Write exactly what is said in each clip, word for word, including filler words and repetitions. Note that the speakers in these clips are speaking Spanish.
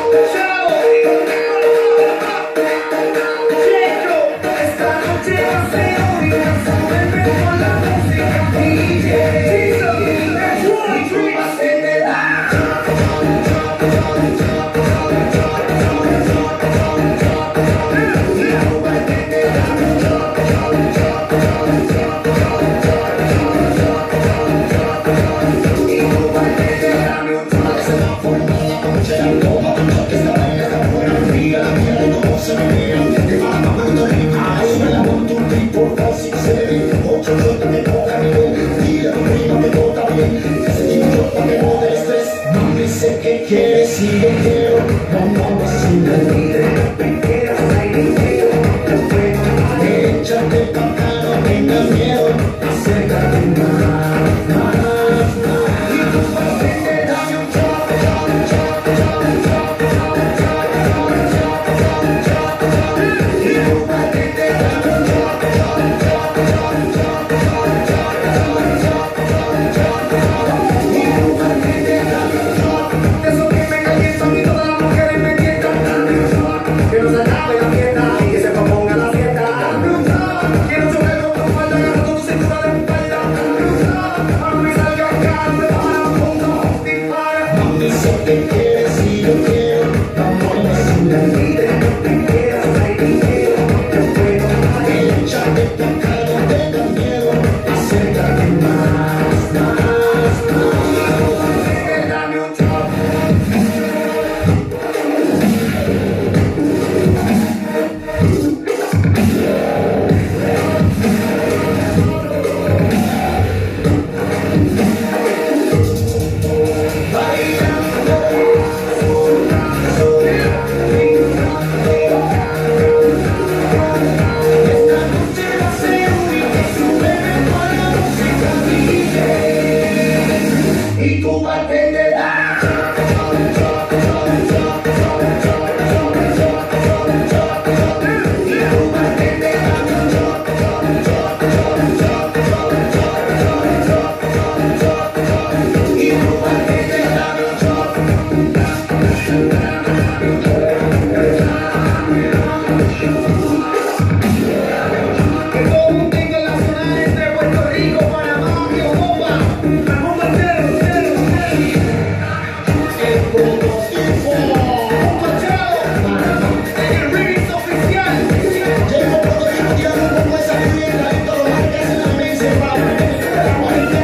Sé que quieres y yo quiero, vamos sin olvidar. Me quieras aire quiero, échate pa' acá, no tengas miedo, acércate más, más, más. Y tú pasete, dame un chop, chop, chop, chop, chop, chop, chop, chop, chop, chop. Y tú pasete, dame un chop, chop, chop, chop, chop, chop, chop, chop, chop, chop, chop. Y tú pasete, dame un chop. Eso que me calientan y todas las mujeres me tientan. Dame un shot, que no se acabe la fiesta y que se proponga la fiesta. Dame un shot, quiero chocar con tu falda, agarrando tu cintura de espalda. Dame un shot, cuando me salga acá, me para un punto, dispara. Mami, sé que quieres y yo quiero, vamos sin la vida. Me quieras aire quiero, te puedo dar. Échate pa' acá, no tengas miedo, acércate más, más, más. Dame un shot. Y tu parte de la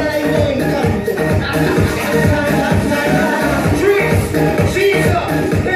Jesus!